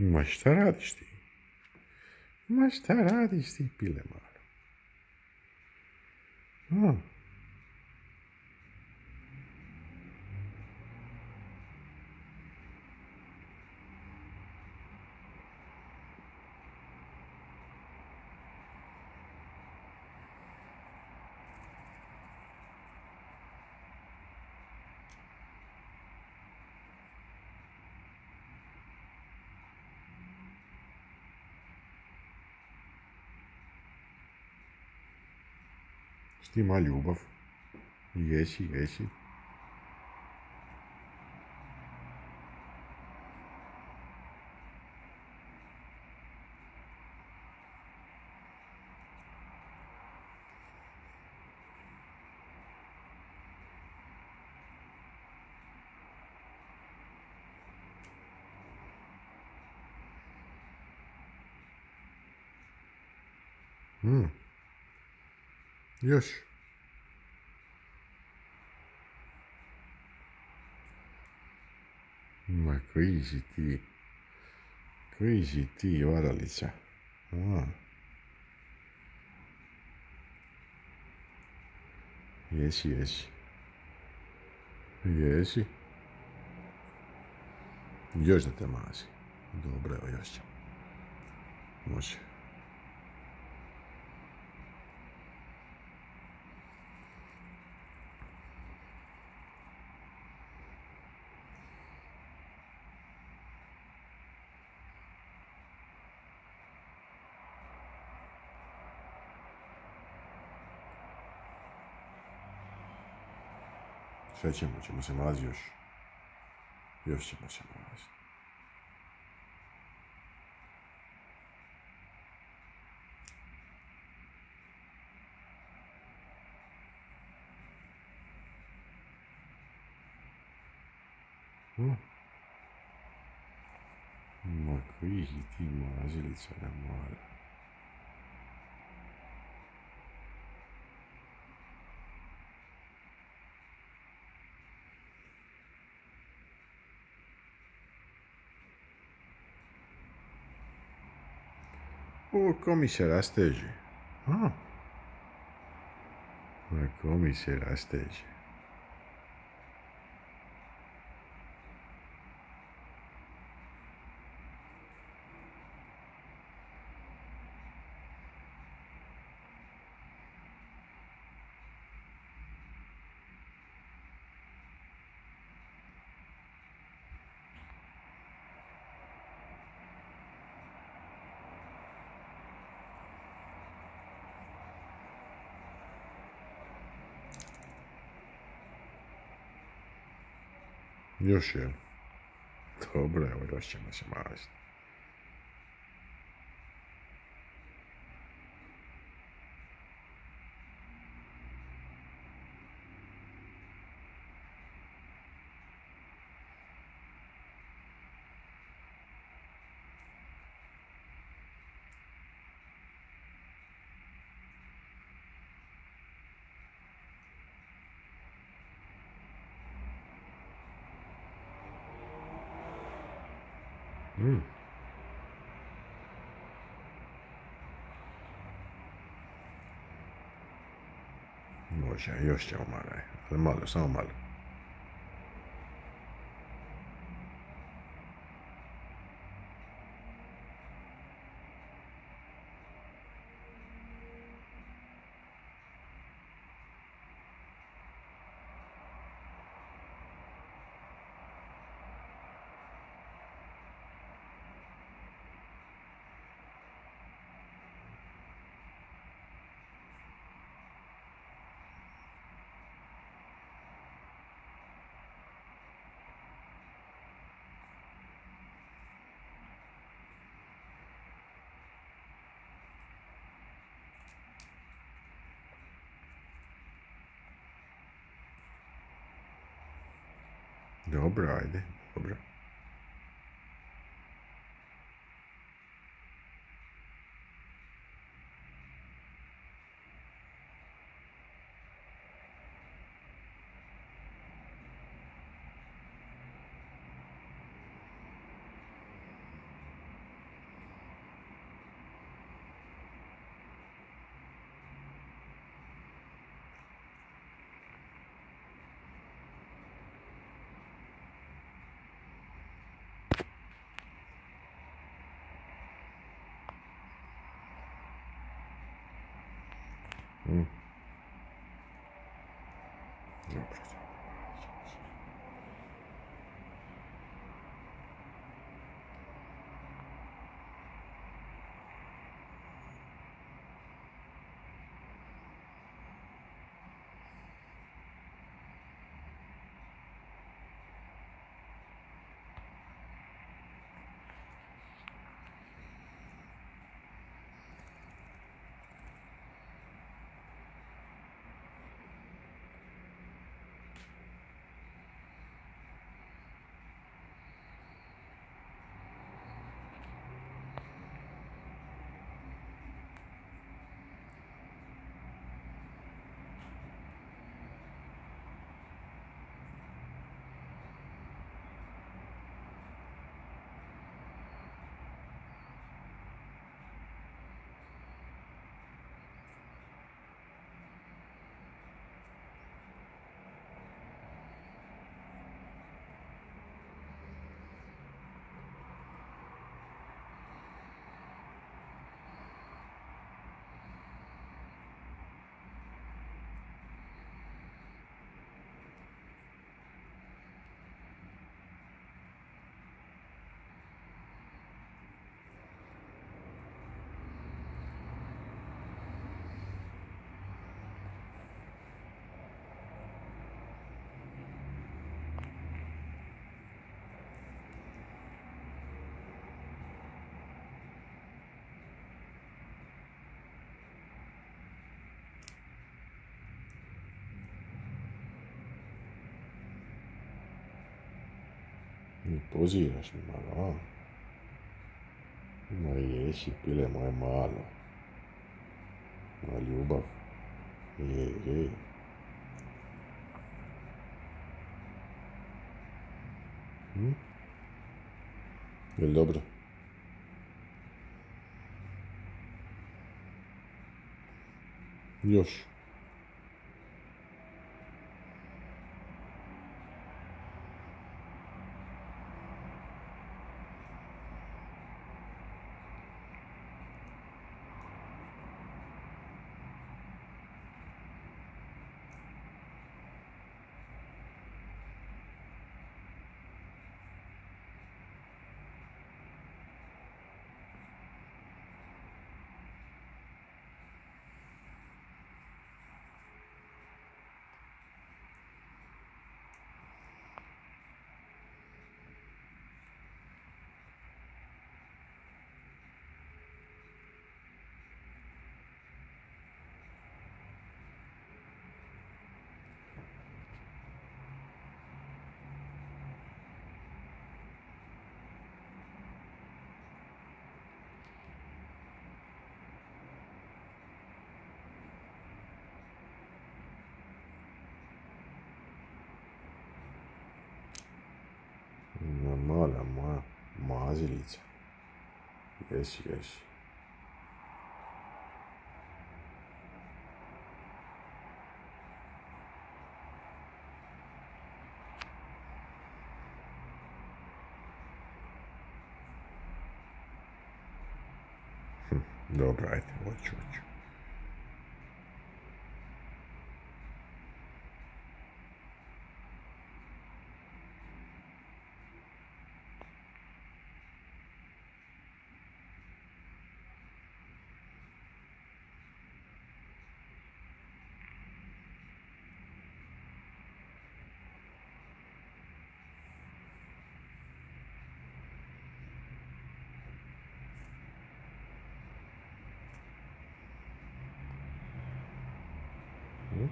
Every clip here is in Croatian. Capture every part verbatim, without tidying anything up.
Ma šta radiš ti? Ma šta radiš ti, pile malo? A. Ti ima ljubav. Jesi, jesi. Hmm. Još. Ma koji si ti? Koji si ti, varalica? A. Jesi, jesi. Jesi. Još da te mazi. Dobro, evo još ćemo. Može. Sve ćemo, ćemo se maziti još. Još ćemo se maziti. Hm? Ma koji ti mazilica na mala. O, ko mi se rasteže. A. Ma ko mi se rasteže. Još je. Dobro, evo još ćemo se maziti. Mm. Može, još ćemo malo, ali malo, samo malo. Dobro, ajde, dobro. Mm. Dobro. Ne poziraš mi malo, a? Ma riješi, pile moje malo. Ma ljubav. Jej, jej. Hm? Jel dobro? Još. Ma mala moja mazilica. Jesi, jesi. Hm, dobro, ajde, hoću, hoću. Hm?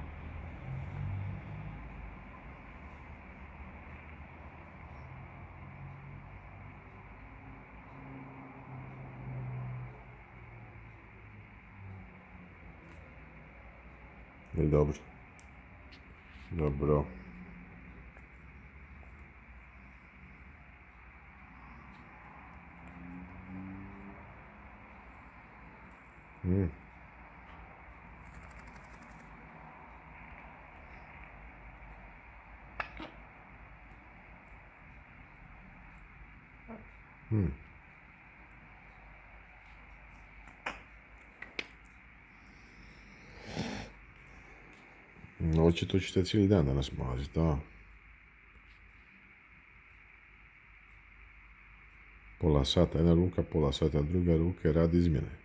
Jel dobro? Dobro. Hm. Hm. No, očito ćete cijeli dan danas maziti, da. Pola sata jedna ruka, pola sata druga ruka, radi izmjene.